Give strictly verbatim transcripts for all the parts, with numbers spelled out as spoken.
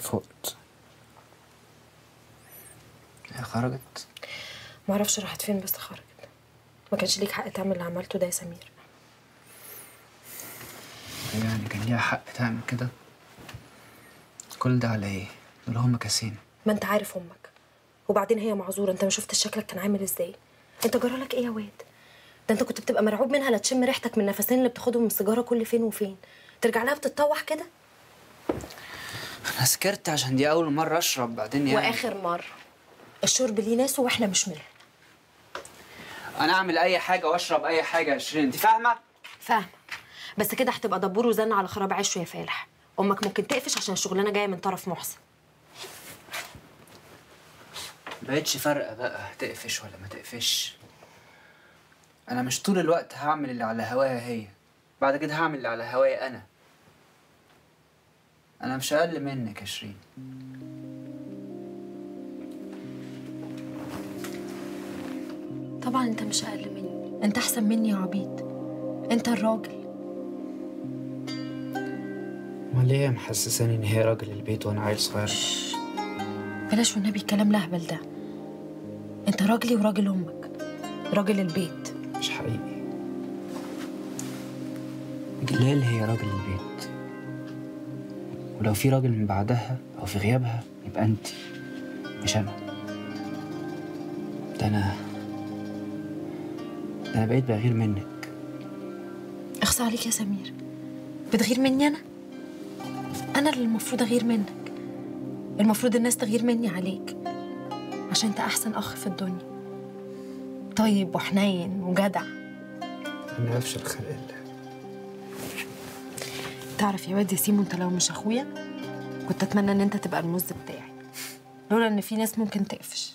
فقت. هي خرجت؟ معرفش راحت فين بس خرجت. ما كانش ليك حق تعمل اللي عملته ده يا سمير. يعني كان ليها حق تعمل كده؟ كل ده على ايه؟ دول هما كاسين. ما انت عارف امك، وبعدين هي معذوره. انت ما شفتش شكلك كان عامل ازاي؟ انت جرالك ايه يا واد؟ ده انت كنت بتبقى مرعوب منها لا تشم ريحتك من النفسين اللي بتاخدهم من السيجاره كل فين وفين، ترجع لها بتتطوح كده. انا سكرت عشان دي اول مره اشرب، بعدين يعني واخر مره. الشرب ليه ناسه واحنا مش منه. انا اعمل اي حاجه واشرب اي حاجه يا شيرين، انت فاهمه؟ فاهمه، بس كده هتبقى دبور وزن على خراب عشه يا فالح. امك ممكن تقفش عشان الشغلانه جايه من طرف محسن. مبقتش فارقه بقى تقفش ولا ما تقفش. انا مش طول الوقت هعمل اللي على هواها هي، بعد كده هعمل اللي على هوايا انا. انا مش اقل منك يا شيرين. طبعا انت مش اقل مني، انت احسن مني يا عبيط. انت الراجل. امال ليه محسساني ان هي راجل البيت وانا عيل صغير؟ شش. بلاش والنبي الكلام الاهبل ده. انت راجلي وراجل امك، راجل البيت. مش حقيقي. جلال هي راجل البيت، ولو في راجل من بعدها او في غيابها يبقى انت مش انا. ده انا ده انا بقيت بغير منك. اخصى عليك يا سمير، بتغير مني انا؟ انا اللي المفروض اغير منك. المفروض الناس تغير مني عليك، عشان انت احسن اخ في الدنيا، طيب وحنين وجدع. انا افشل خلق الله. تعرف يا واد يا سيمو، انت لو مش اخويا كنت اتمنى ان انت تبقى المز بتاعي، لولا ان في ناس ممكن تقفش.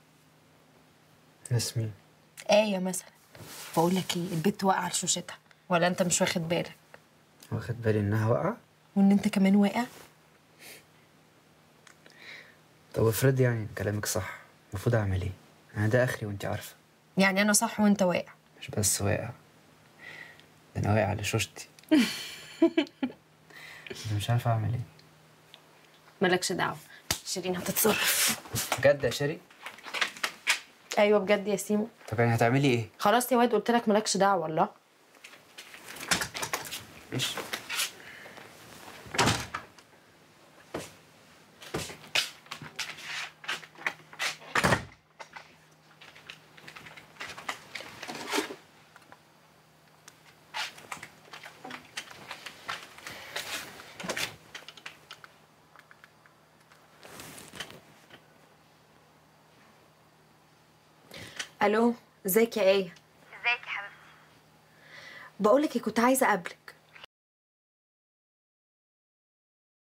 ناس مين؟ آية مثلا. بقول لك ايه، البت واقعه على شوشتها، ولا انت مش واخد بالك؟ واخد بالي انها واقعه، وان انت كمان واقع. طب افرض يعني كلامك صح، المفروض اعمل ايه؟ انا ده اخري وانت عارفه. يعني انا صح وانت واقع؟ مش بس واقع، ده انا واقع على شوشتي. انا مش عارف اعمل ايه. مالكش دعوه، شيرين هتتصرف. بجد يا شيري؟ ايوه بجد يا سيمو. طب يعني هتعملي ايه؟ خلاص يا واد، قلت لك مالكش دعوه. والله ماشي. الو، ازيك يا ايه؟ ازيك يا حبيبتي؟ بقول لك كنت عايزه اقابلك.